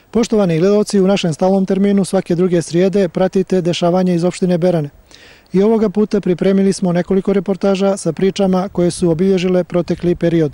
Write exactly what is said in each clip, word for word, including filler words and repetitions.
Poštovani gledalci, u našem stalnom terminu svake druge srijede pratite dešavanje iz opštine Berane. I ovoga puta pripremili smo nekoliko reportaža sa pričama koje su obilježile protekli period.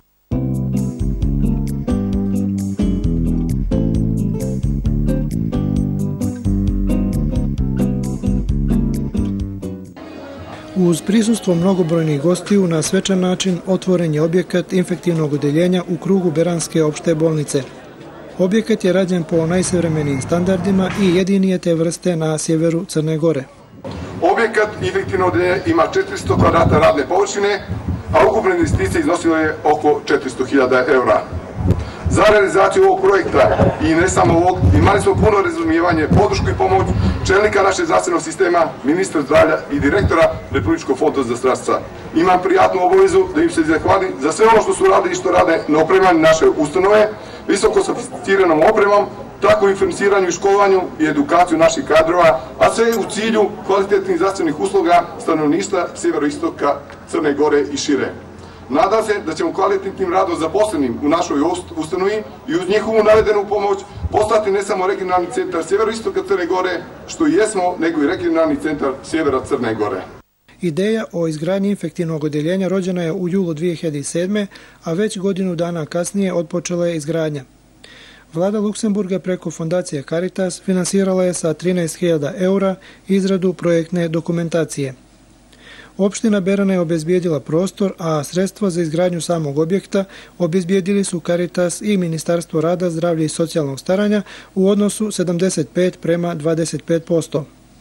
Uz prisustvo mnogobrojnih gostiju na svečan način otvoren je objekat infektivnog odeljenja u krugu Beranske opšte bolnice. Objekat je rađen po najsavremenijim standardima i jedini je te vrste na sjeveru Crne Gore. Objekat infektivnog odeljenja ima četiristo kvadrata radne površine, a ukupna investicija iznosila je oko četiristo hiljada eura. Za realizaciju ovog projekta i ne samo ovog, imali smo puno razumijevanje, podršku i pomoć čelnika našeg zdravstvenog sistema, ministra zdravlja i direktora Republičkog fonda za zdravstva. Imam prijatnu obavezu da im se zahvalim za sve ono što su radili i što rade na opremanju naše ustanove, visoko sofisticiranom opremom, tako i financiranju i školovanju i edukaciju naših kadrova, a sve u cilju kvalitetnih zdravstvenih usluga stanovništva sjeveroistoka Crne Gore i šire. Nadam se da ćemo kvalitetnim radom zaposlenim u našoj ustanovi i uz njihovu navedenu pomoć postati ne samo regionalni centar sjeveroistoka Crne Gore, što i jesmo, nego i regionalni centar sjevera Crne Gore. Ideja o izgradnji infektivnog odeljenja rođena je u julu dvije hiljade sedme. a već godinu dana kasnije otpočela je izgradnja. Vlada Luksemburga preko fondacije Caritas finansirala je sa trinaest hiljada eura izradu projektne dokumentacije. Opština Berana je obezbijedila prostor, a sredstva za izgradnju samog objekta obezbijedili su Caritas i Ministarstvo rada, zdravlja i socijalnog staranja u odnosu sedamdeset pet prema dvadeset pet posto.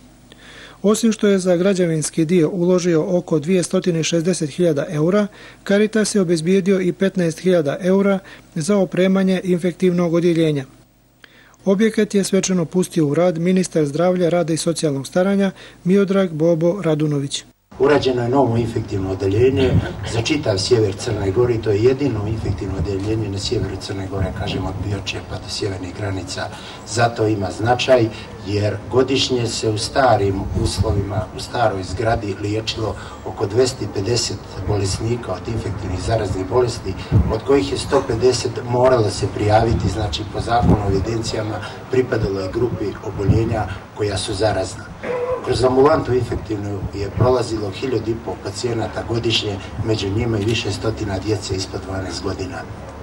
Osim što je za građevinski dio uložio oko dvjesto šezdeset hiljada eura, Caritas je obezbijedio i petnaest hiljada eura za opremanje infektivnog odjeljenja. Objekat je svečano pustio u rad ministar zdravlja, rada i socijalnog staranja Miodrag Bobo Radunović. Urađeno je novo infektivno odeljenje za čitav sjever Crne Gore i to je jedino infektivno odeljenje na sjeveru Crne Gore, kažemo od Bioče pa do sjevernih granica. Zato ima značaj jer godišnje se u starim uslovima, u staroj zgradi liječilo oko dvjesto pedeset bolesnika od infektivnih zaraznih bolesti, od kojih je sto pedeset moralo se prijaviti, znači po zakonu o evidencijama pripadalo je grupi oboljenja koja su zarazna. Kroz ambulantu infektivnu je prolazilo hiljadu i pol pacijenata godišnje, među njima i više stotina djece ispod dvanaest godina.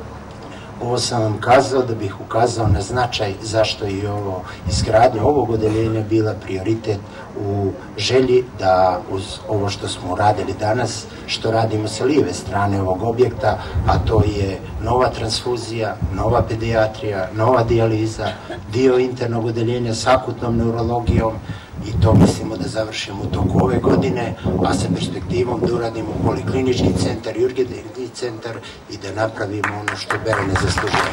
Ovo sam vam kazao da bih ukazao na značaj zašto je ovo izgradnja ovog odeljenja bila prioritet u želji da uz ovo što smo uradili danas, što radimo sa lijeve strane ovog objekta, a to je nova transfuzija, nova pedijatrija, nova dijaliza, dio internog odeljenja s akutnom neurologijom, i to mislimo da završimo u toku ove godine, a sa perspektivom da uradimo poliklinički centar i urgentni centar i da napravimo ono što Berane zaslužuje.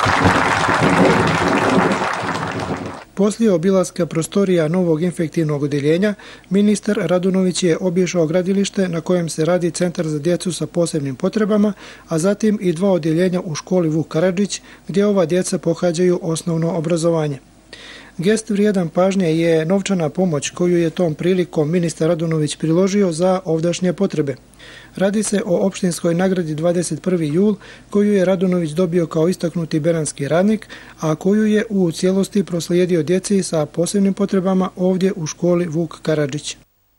Poslije obilaska prostorija novog infektivnog odeljenja, ministar Radunović je obišao gradilište na kojem se radi centar za djecu sa posebnim potrebama, a zatim i dva odjeljenja u školi Vuk Karadžić, gdje ova djeca pohađaju osnovno obrazovanje. Gest vrijedan pažnje je novčana pomoć koju je tom prilikom ministar Radunović priložio za ovdašnje potrebe. Radi se o opštinskoj nagradi dvadeset prvi jul koju je Radunović dobio kao istaknuti beranski radnik, a koju je u cijelosti proslijedio djeci sa posebnim potrebama ovdje u školi Vuk Karadžić.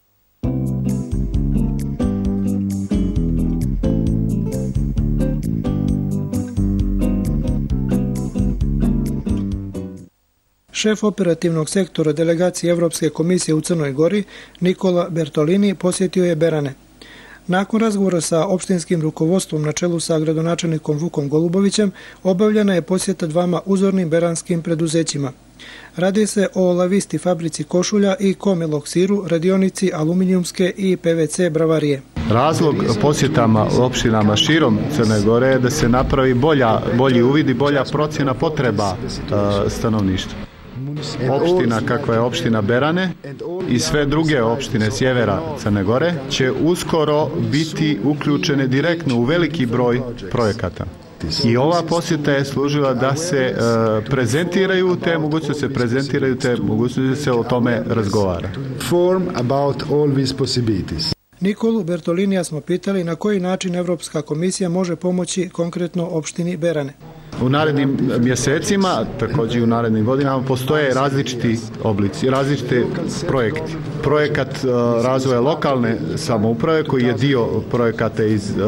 Šef operativnog sektora delegacije Evropske komisije u Crnoj Gori, Nikola Bertolini, posjetio je Berane. Nakon razgovora sa opštinskim rukovodstvom na čelu sa gradonačelnikom Vukom Golubovićem, obavljena je posjeta dvama uzornim beranskim preduzećima. Radi se o Lavisti fabrici košulja i Komeloksiru, radionici aluminijumske i P V C bravarije. Razlog posjetama opštinama širom Crne Gore je da se napravi bolja, bolji uvid i bolja procjena potreba uh, stanovništva. Opština kakva je opština Berane i sve druge opštine sjevera Crne Gore će uskoro biti uključene direktno u veliki broj projekata. I ova posjeta je služila da se uh, prezentiraju te mogućnosti, se prezentiraju te mogućnosti da se o tome razgovara. Nikolu Bertolinija smo pitali na koji način Evropska komisija može pomoći konkretno opštini Berane. U narednim mjesecima, također i u narednim godinama, postoje različiti oblici, različite projekti. Projekat uh, razvoja lokalne samouprave koji je dio projekata iz uh,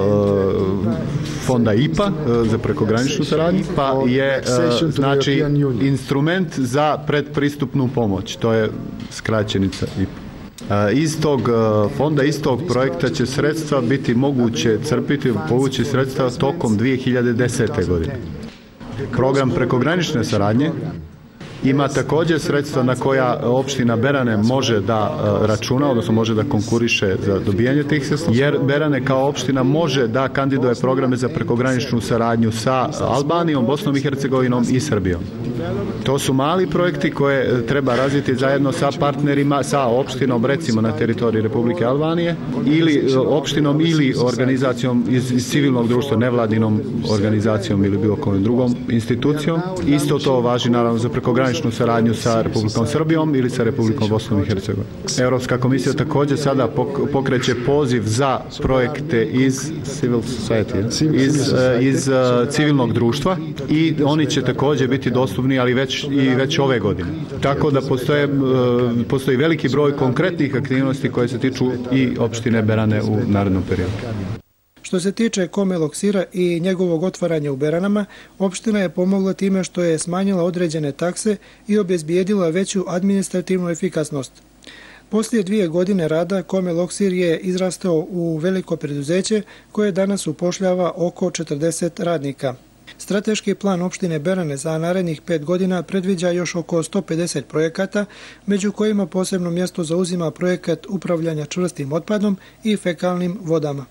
uh, fonda I P A uh, za prekograničnu saradnju, pa je uh, znači instrument za predpristupnu pomoć. To je skraćenica I P A. Iz tog fonda, iz tog projekta će sredstva biti moguće crpiti, povući sredstva tokom dvije hiljade desete. godine. Program prekogranične saradnje ima također sredstva na koja opština Berane može da računa, odnosno može da konkuriše za dobijanje tih sredstva, jer Berane kao opština može da kandiduje programe za prekograničnu saradnju sa Albanijom, Bosnom i Hercegovinom i Srbijom. To su mali projekti koje treba razviti zajedno sa partnerima, sa opštinom, recimo na teritoriji Republike Albanije, ili opštinom ili organizacijom iz, iz civilnog društva, nevladinom organizacijom ili bilo kojom drugom institucijom. Isto to važi naravno za prekograničnu saradnju sa Republikom Srbijom ili sa Republikom Bosnom i Hercegovinom. Europska komisija također sada pokreće poziv za projekte iz civil society, iz, iz civilnog društva i oni će također biti dostupni, ali već i već ove godine. Tako da postoje, postoji veliki broj konkretnih aktivnosti koje se tiču i opštine Berane u narednom periodu. Što se tiče Komelog sira i njegovog otvaranja u Beranama, opština je pomogla time što je smanjila određene takse i obezbijedila veću administrativnu efikasnost. Poslije dvije godine rada Komelog sir je izrastao u veliko preduzeće koje danas upošljava oko četrdeset radnika. Strateški plan opštine Berane za narednih pet godina predviđa još oko sto pedeset projekata, među kojima posebno mjesto zauzima projekat upravljanja čvrstim otpadom i fekalnim vodama.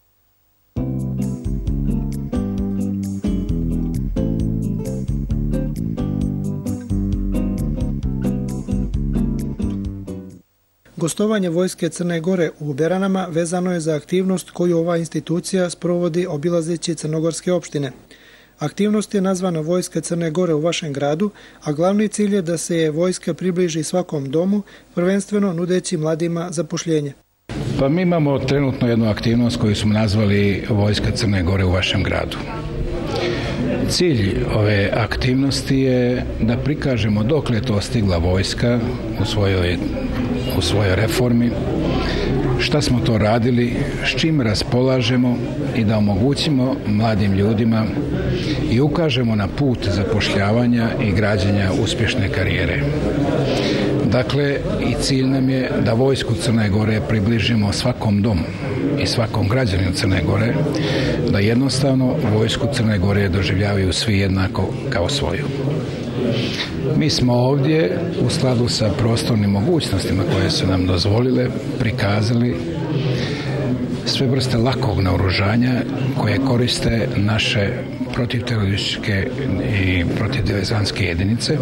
Gostovanje Vojske Crne Gore u Beranama vezano je za aktivnost koju ova institucija sprovodi obilazeći crnogorske opštine. Aktivnost je nazvana Vojska Crne Gore u vašem gradu, a glavni cilj je da se je vojska približi svakom domu, prvenstveno nudeći mladima zapošljenje. Pa mi imamo trenutno jednu aktivnost koju smo nazvali Vojska Crne Gore u vašem gradu. Cilj ove aktivnosti je da prikažemo dokle je to stigla vojska u svojoj, u svojoj reformi, šta smo to radili, s čim raspolažemo i da omogućimo mladim ljudima i ukažemo na put zapošljavanja i građenja uspješne karijere. Dakle, i cilj nam je da vojsku Crne Gore približimo svakom domu i svakom građaninu Crne Gore, da jednostavno vojsku Crne Gore doživljavaju svi jednako kao svoju. Mi smo ovdje u skladu sa prostornim mogućnostima koje su nam dozvolile prikazali sve vrste lakog naoružanja koje koriste naše protivterorističke i protivdiverzantske jedinice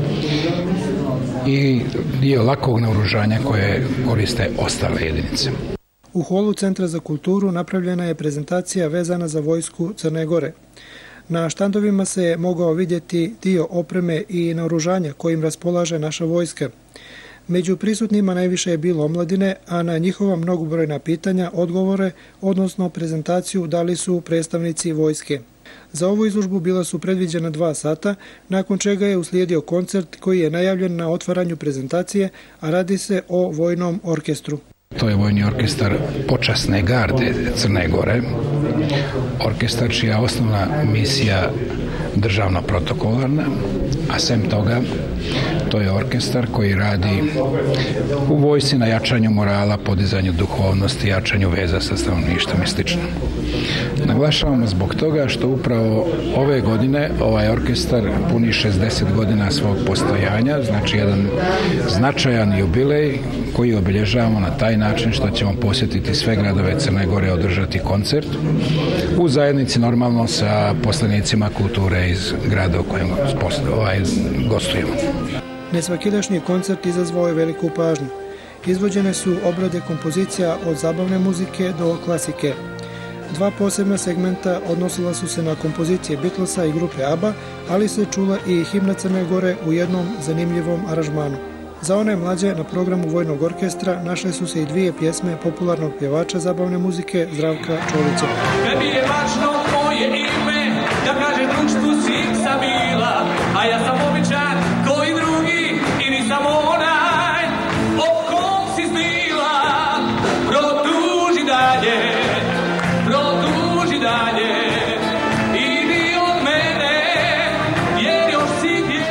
i dio lakog naoružanja koje koriste ostale jedinice. U holu Centra za kulturu napravljena je prezentacija vezana za vojsku Crne Gore. Na štandovima se je mogao vidjeti dio opreme i naoružanja kojim raspolaže naša vojska. Među prisutnima najviše je bilo omladine, a na njihova mnogobrojna pitanja odgovore, odnosno prezentaciju, dali su predstavnici vojske. Za ovu izložbu bila su predviđena dva sata, nakon čega je uslijedio koncert koji je najavljen na otvaranju prezentacije, a radi se o vojnom orkestru. To je vojni orkestar počasne garde Crne Gore, orkestar čija osnovna misija državno protokolarna, a sem toga to je orkestar koji radi u vojsci na jačanju morala, podizanju duhovnosti, jačanju veza sa stanovništvom i slično. Naglašavamo zbog toga što upravo ove godine ovaj orkestar puni šezdeset godina svog postojanja, znači jedan značajan jubilej koji obilježavamo na taj način što ćemo posjetiti sve gradove Crne Gore, održati koncert u zajednici normalno sa poslanicima kulture iz grada u kojem ovaj, gostujemo. Nesvakidašnji koncert izazvao je veliku pažnju. Izvođene su obrade kompozicija od zabavne muzike do klasike. Dva posebna segmenta odnosila su se na kompozicije Beatlesa i grupe ABBA, ali se čula i himna Crne Gore u jednom zanimljivom aranžmanu. Za one mlađe na programu Vojnog orkestra našle su se i dvije pjesme popularnog pjevača zabavne muzike Zdravka Čolića. Tebi je važno moje ime, da kaže društvu si sam bila, a ja sam običan koji drugi i nisam onaj o kom si zbila. Produži dalje, produži dalje, idi od mene, jer još si gdje.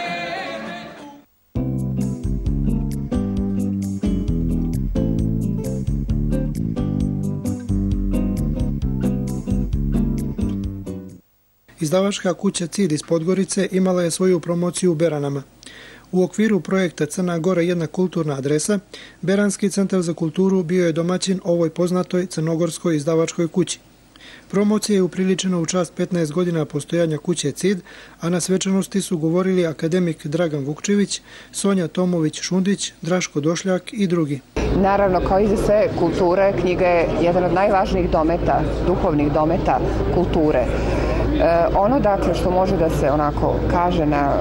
Izdavačka kuća Cid iz Podgorice imala je svoju promociju u Beranama. U okviru projekta Crna Gora jedna kulturna adresa, Beranski centar za kulturu bio je domaćin ovoj poznatoj crnogorskoj izdavačkoj kući. Promocija je upriličena u čast petnaest godina postojanja kuće Cid, a na svečanosti su govorili akademik Dragan Vukčević, Sonja Tomović-Šundić, Draško Došljak i drugi. Naravno, kao i za sve kulture, knjiga je jedan od najvažnijih dometa, duhovnih dometa kulture. E, ono dakle što može da se onako kaže na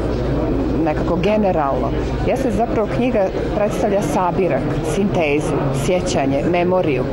nekako generalno, jeste zapravo knjiga predstavlja sabirak, sintezu, sjećanje, memoriju.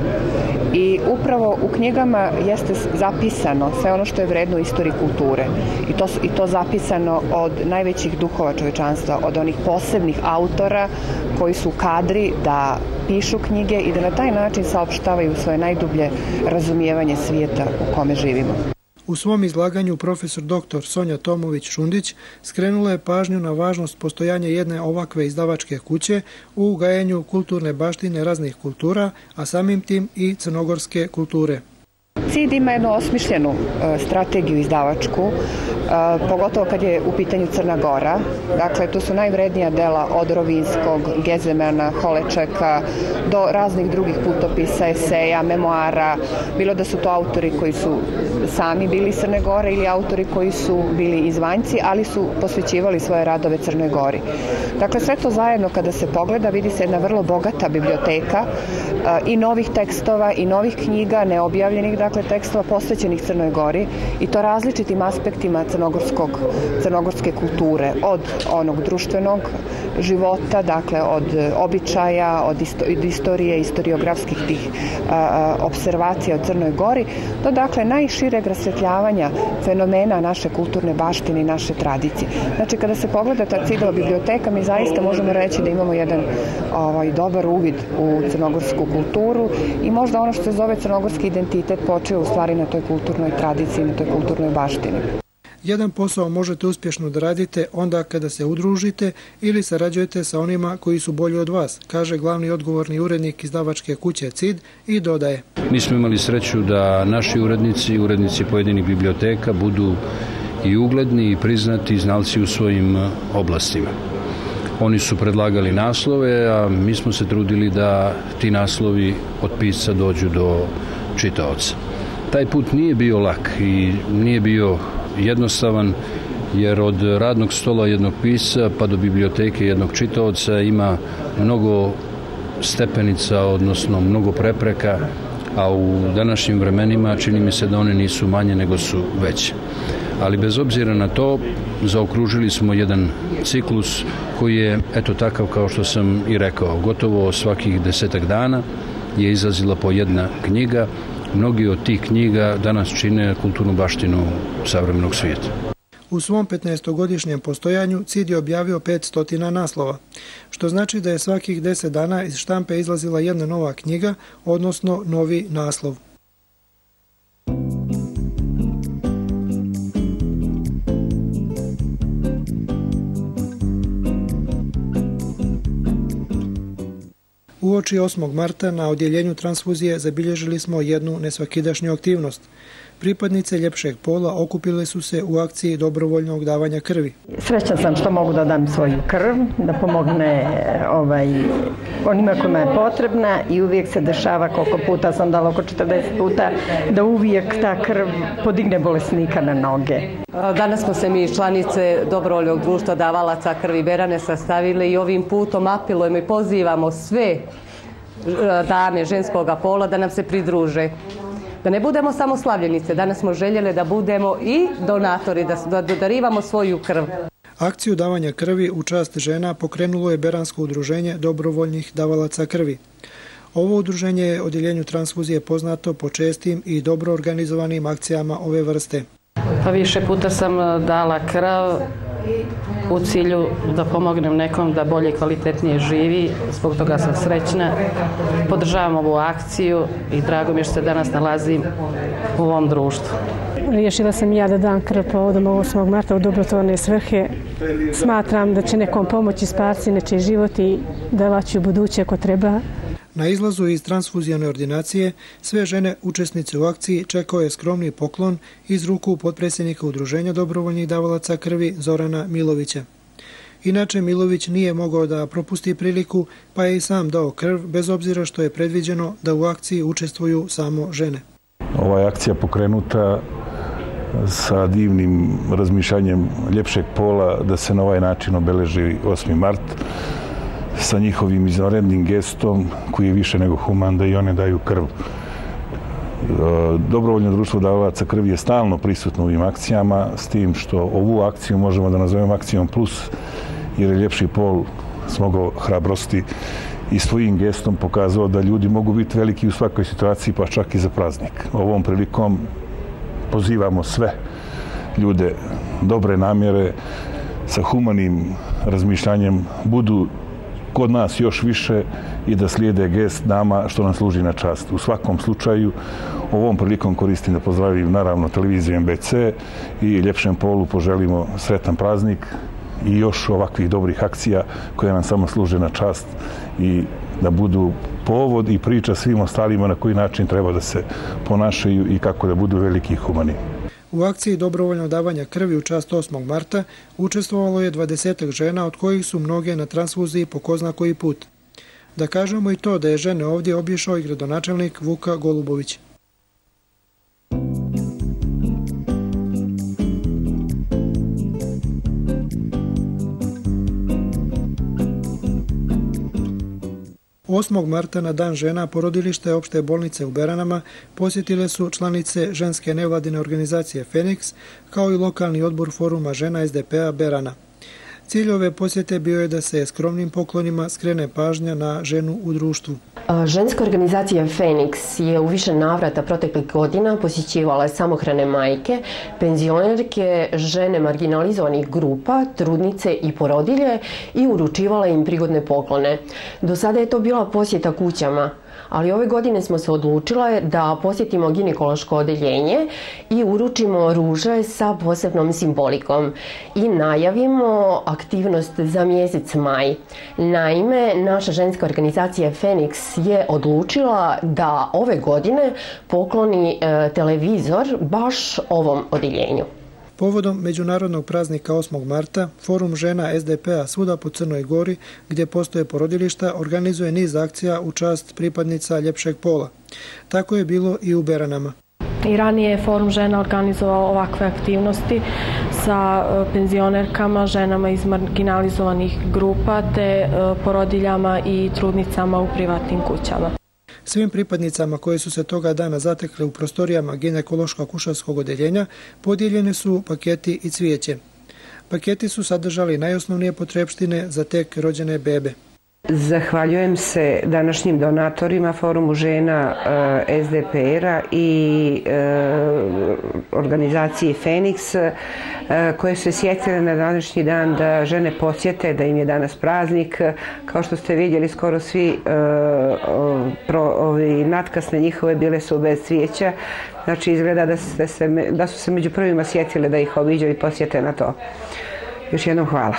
I upravo u knjigama jeste zapisano sve ono što je vredno u istoriji kulture. I to, i to zapisano od najvećih duhova čovječanstva, od onih posebnih autora koji su kadri da pišu knjige i da na taj način saopštavaju svoje najdublje razumijevanje svijeta u kome živimo. U svom izlaganju profesor doktor Sonja Tomović-Šundić skrenula je pažnju na važnost postojanja jedne ovakve izdavačke kuće u gajenju kulturne baštine raznih kultura, a samim tim i crnogorske kulture. Cid ima jednu osmišljenu e, strategiju izdavačku, e, pogotovo kad je u pitanju Crna Gora. Dakle, to su najvrednija dela od Rovinskog, Gezemana, Holečeka, do raznih drugih putopisa, eseja, memoara, bilo da su to autori koji su sami bili iz Crne Gore ili autori koji su bili izvanjci, ali su posvećivali svoje radove Crnoj Gori. Dakle, sve to zajedno kada se pogleda, vidi se jedna vrlo bogata biblioteka e, i novih tekstova i novih knjiga, neobjavljenih, dakle, tekstova posvećenih Crnoj Gori i to različitim aspektima crnogorskog, crnogorske kulture, od onog društvenog života, dakle od običaja, od, isto, od istorije, istoriografskih tih a, observacija o Crnoj Gori, do dakle najšireg rasvetljavanja fenomena naše kulturne baštine i naše tradicije. Znači, kada se pogleda ta Cidova biblioteka, mi zaista možemo reći da imamo jedan ovaj, dobar uvid u crnogorsku kulturu i možda ono što se zove crnogorski identitet počeo u stvari na toj kulturnoj tradiciji, na toj kulturnoj baštini. Jedan posao možete uspješno da radite onda kada se udružite ili sarađujete sa onima koji su bolji od vas, kaže glavni odgovorni urednik izdavačke kuće Cid i dodaje. Mi smo imali sreću da naši urednici, urednici pojedinih biblioteka budu i ugledni i priznati znalci u svojim oblastima. Oni su predlagali naslove, a mi smo se trudili da ti naslovi od pisca dođu do čitaoca. Taj put nije bio lak i nije bio jednostavan, jer od radnog stola jednog pisca pa do biblioteke jednog čitaoca ima mnogo stepenica, odnosno mnogo prepreka, a u današnjim vremenima čini mi se da one nisu manje nego su veće. Ali bez obzira na to, zaokružili smo jedan ciklus koji je, eto takav kao što sam i rekao, gotovo svakih desetak dana je izlazila po jedna knjiga. Mnogi od tih knjiga danas čine kulturnu baštinu savremenog svijeta. U svom petnaestogodišnjem postojanju Cid je objavio petsto naslova, što znači da je svakih deset dana iz štampe izlazila jedna nova knjiga, odnosno novi naslov. Uoči osmog marta na odjeljenju transfuzije zabilježili smo jednu nesvakidašnju aktivnost. Pripadnice ljepšeg pola okupile su se u akciji dobrovoljnog davanja krvi. Srećan sam što mogu da dam svoju krv, da pomogne ovaj, onima kojima je potrebna i uvijek se dešava, koliko puta sam dala, oko četrdeset puta, da uvijek ta krv podigne bolesnika na noge. Danas smo se mi članice dobrovoljnog društva davalaca krvi Berane sastavili i ovim putom apelujemo i pozivamo sve dame ženskog pola da nam se pridruže. Da ne budemo samo slavljenice, danas smo željeli da budemo i donatori, da, da darivamo svoju krv. Akciju davanja krvi u čast žena pokrenulo je Beransko udruženje dobrovoljnih davalaca krvi. Ovo udruženje je odjeljenju transfuzije poznato po čestim i dobro organizovanim akcijama ove vrste. Pa više puta sam dala krv u cilju da pomognem nekom da bolje i kvalitetnije živi. Zbog toga sam srećna. Podržavam ovu akciju i drago mi je što se danas nalazim u ovom društvu. Riješila sam ja da dam krv povodom osmog marta u dobrotvorne svrhe. Smatram da će nekom pomoći spasiti nečiji život i davat ću u buduće ako treba. Na izlazu iz transfuzijone ordinacije sve žene učesnice u akciji čekao je skromni poklon iz ruku potpredsjednika udruženja dobrovoljnih davalaca krvi Zorana Milovića. Inače Milović nije mogao da propusti priliku pa je i sam dao krv bez obzira što je predviđeno da u akciji učestvuju samo žene. Ova je akcija pokrenuta sa divnim razmišljanjem ljepšeg pola da se na ovaj način obeleži osmi mart sa njihovim izvanrednim gestom koji je više nego human da i one daju krv. Dobrovoljno društvo davalaca krvi je stalno prisutno u ovim akcijama, s tim što ovu akciju možemo da nazovemo akcijom plus, jer je ljepši pol smogao hrabrosti i svojim gestom pokazao da ljudi mogu biti veliki u svakoj situaciji, pa čak i za praznik. Ovom prilikom pozivamo sve ljude dobre namjere sa humanim razmišljanjem budu kod nas još više i da slijede gest nama što nam služi na čast. U svakom slučaju, ovom prilikom koristim da pozdravim naravno televiziju M B C i ljepšem polu poželimo sretan praznik i još ovakvih dobrih akcija koje nam samo služe na čast i da budu povod i priča svim ostalima na koji način treba da se ponašaju i kako da budu veliki i humani. U akciji dobrovoljnog davanja krvi u čast osmog marta učestvovalo je dvadesetak žena, od kojih su mnoge na transfuziji po ko zna koji put. Da kažemo i to da je žene ovdje obišao i gradonačelnik Vuka Golubović. osmog marta na dan žena porodilište opšte bolnice u Beranama posjetile su članice ženske nevladine organizacije Feniks kao i lokalni odbor foruma žena S D P-a Berana. Cilj ove posjete bio je da se skromnim poklonima skrene pažnja na ženu u društvu. Ženska organizacija Feniks je u više navrata proteklih godina posjećivala samohrane majke, penzionerke, žene marginalizovanih grupa, trudnice i porodilje i uručivala im prigodne poklone. Do sada je to bila posjeta kućama, ali ove godine smo se odlučile da posjetimo ginekološko odeljenje i uručimo ruže sa posebnom simbolikom i najavimo aktivnost za mjesec maj. Naime, naša ženska organizacija Feniks je odlučila da ove godine pokloni e, televizor baš ovom odeljenju. Povodom međunarodnog praznika osmog marta, Forum žena S D P-a svuda po Crnoj Gori, gdje postoje porodilišta, organizuje niz akcija u čast pripadnica ljepšeg pola. Tako je bilo i u Beranama. I ranije je Forum žena organizovao ovakve aktivnosti sa penzionerkama, ženama iz marginalizovanih grupa te porodiljama i trudnicama u privatnim kućama. Svim pripadnicama koje su se toga dana zatekle u prostorijama ginekološko-akušerskog odeljenja podijeljene su paketi i cvijeće. Paketi su sadržali najosnovnije potrepštine za tek rođene bebe. Zahvaljujem se današnjim donatorima Forumu žena S D P R-a i organizaciji Feniks koje su se sjetile na današnji dan da žene posjete, da im je danas praznik. Kao što ste vidjeli, skoro svi ovi natkasne njihove bile su bez cvijeća. Znači izgleda da, se, da su se među prvima sjetile da ih obiđu i posjete na to. Još jednom hvala.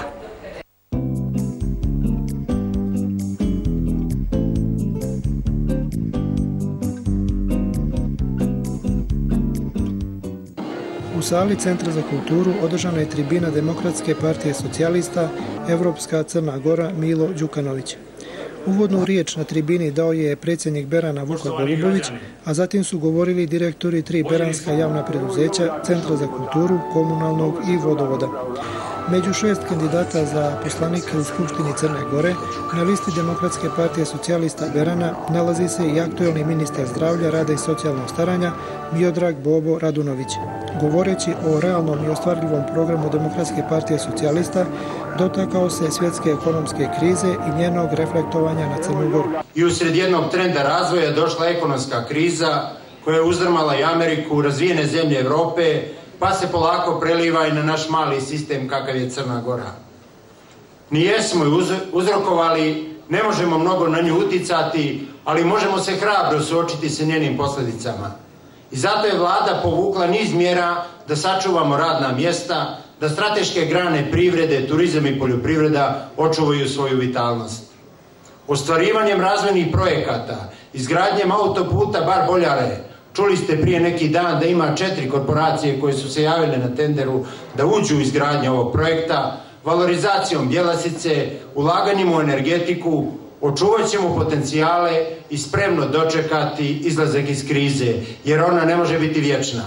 U sali Centra za kulturu održana je tribina Demokratske partije socijalista Evropska Crna Gora Milo Đukanović. Uvodnu riječ na tribini dao je predsjednik Berana Vuka Golubović, a zatim su govorili direktori tri beranska javna preduzeća, Centra za kulturu, komunalnog i vodovoda. Među šest kandidata za poslanike u Skupštini Crne Gore na listi Demokratske partije socijalista Berana nalazi se i aktuelni ministar zdravlja, rada i socijalnog staranja Miodrag Bobo Radunović. Govoreći o realnom i ostvarljivom programu Demokratske partije socijalista, dotakao se svjetske ekonomske krize i njenog reflektovanja na Crnu Goru. I usred jednog trenda razvoja došla ekonomska kriza koja je uzdrmala i Ameriku, razvijene zemlje Evrope, pa se polako preliva i na naš mali sistem kakav je Crna Gora. Nijesmo ju uzrokovali, ne možemo mnogo na nju uticati, ali možemo se hrabro suočiti sa njenim posljedicama. I zato je vlada povukla niz mjera da sačuvamo radna mjesta, da strateške grane privrede, turizam i poljoprivreda očuvaju svoju vitalnost. Ostvarivanjem razvojnih projekata, izgradnjem autoputa Bar-Boljare, čuli ste prije neki dan da ima četiri korporacije koje su se javile na tenderu da uđu u izgradnju ovog projekta, valorizacijom Bjelasice, ulaganjem u energetiku, očuvat ćemo potencijale i spremno dočekati izlazak iz krize, jer ona ne može biti vječna.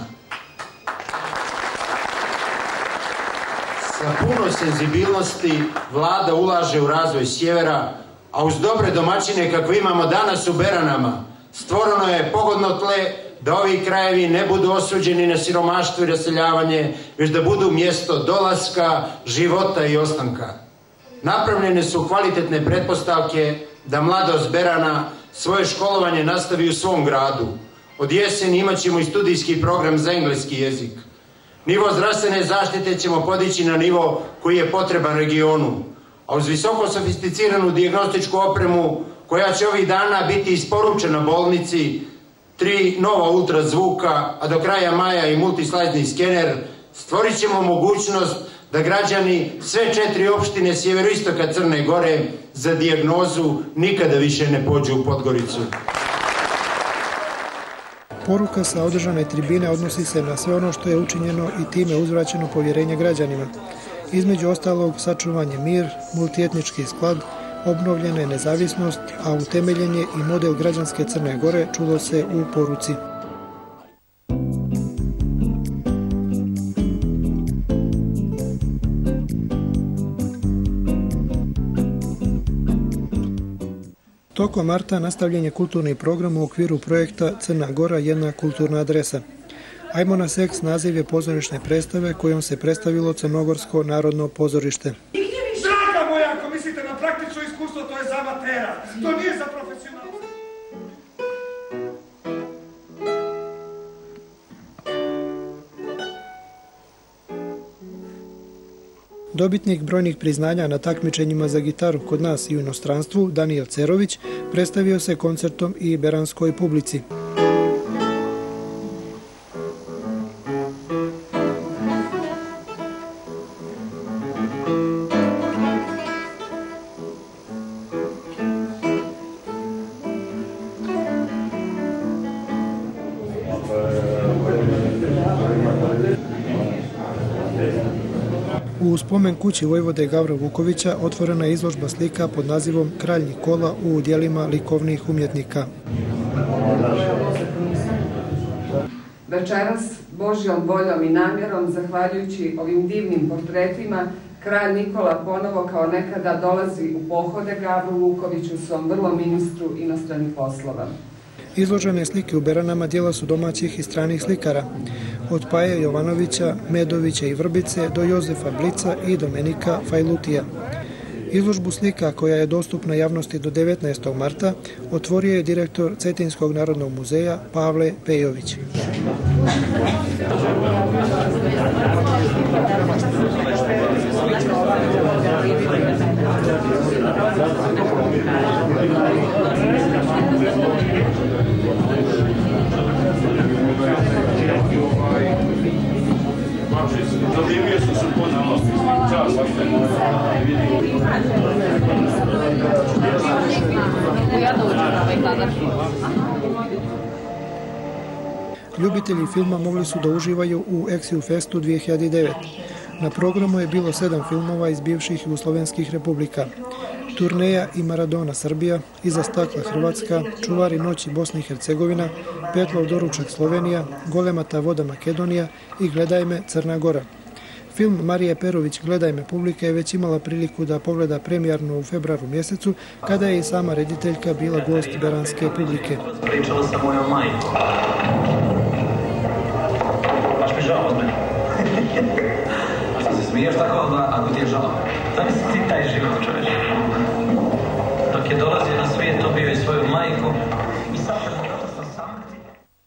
Sa puno senzibilnosti vlada ulaže u razvoj sjevera, a uz dobre domaćine kakve imamo danas u Beranama, stvoreno je pogodno tle da ovi krajevi ne budu osuđeni na siromaštvo i raseljavanje, već da budu mjesto dolaska, života i ostanka. Napravljene su kvalitetne pretpostavke da mladost Berana svoje školovanje nastavi u svom gradu. Od jeseni imat ćemo i studijski program za engleski jezik. Nivo zdravstvene zaštite ćemo podići na nivo koji je potreban regionu, a uz visoko sofisticiranu dijagnostičku opremu koja će ovih dana biti isporučena bolnici, tri nova ultrazvuka, a do kraja maja i multislajzni skener, stvorit ćemo mogućnost da građani sve četiri opštine sjeveroistoka Crne Gore za dijagnozu nikada više ne pođu u Podgoricu. Poruka sa održane tribine odnosi se na sve ono što je učinjeno i time uzvraćeno povjerenje građanima. Između ostalog, sačuvanje mir, multietnički sklad, obnovljena nezavisnost, a utemeljen je i model građanske Crne Gore, čulo se u poruci. Tokom marta nastavljen je kulturni program u okviru projekta Crna Gora jedna kulturna adresa. Ajmo na seks naziv je pozorišne predstave kojom se predstavilo Crnogorsko narodno pozorište. Draga moja, ako mislite na praktično iskustvo, to je za amatera, to nije za profesionalno. Dobitnik brojnih priznanja na takmičenjima za gitaru kod nas i u inostranstvu, Danijel Cerović, predstavio se koncertom i beranskoj publici. U spomen kući Vojvode Gavra Vukovića otvorena je izložba slika pod nazivom Kralj Nikola u udjelima likovnih umjetnika. Večeras, Božjom voljom i namjerom, zahvaljujući ovim divnim portretima, kralj Nikola ponovo kao nekada dolazi u pohode Gavru Vukoviću, svom vrlom ministru inostranih poslova. Izložene slike u Beranama dijela su domaćih i stranih slikara, od Paje Jovanovića, Medovića i Vrbice do Jozefa Blica i Domenika Fajlutija. Izložbu slika, koja je dostupna javnosti do devetnaestog marta, otvorio je direktor Cetinskog narodnog muzeja Pavle Pejović. Ljubitelji filma mogli su da uživaju u Exiu Festu dvije hiljade devet. Na programu je bilo sedam filmova iz bivših jugoslovenskih republika. Turneja i Maradona Srbija, Iza stakla Hrvatska, Čuvari noći Bosna i Hercegovina, Petlov doručak Slovenija, Golemata voda Makedonija i Gledaj me Crna Gora. Film Marije Perović Gledaj me publika je već imala priliku da pogleda premijerno u februaru mjesecu, kada je i sama rediteljka bila gost beranske publike. Pričala sa mojom majkom. Baš mi žao od mene. Što se smiješ tako ako ti je žao? Da li si ti taj život, čoveč? Dok je dolazio na svijet, dobio je svoju majku i sad je zato sam sam ti.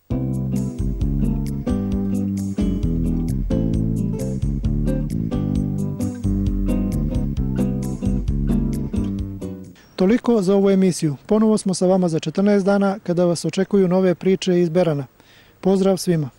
Toliko za ovu emisiju. Ponovo smo sa vama za četrnaest dana kada vas očekuju nove priče iz Berana. Pozdrav svima!